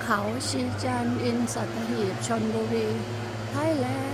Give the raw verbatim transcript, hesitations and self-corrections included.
เขาชีจันทร์อินสัตหีบชลบุรี Thailand